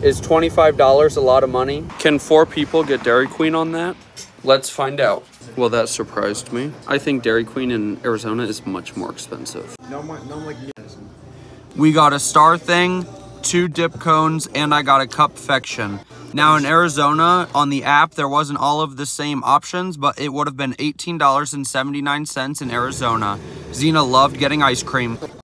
Is $25 a lot of money? Can 4 people get Dairy Queen on that? Let's find out. Well, that surprised me. I think Dairy Queen in Arizona is much more expensive. We got a star thing, 2 dip cones, and I got a cupfection. Now in Arizona, on the app, there wasn't all of the same options, but it would have been $18.79 in Arizona. Xena loved getting ice cream.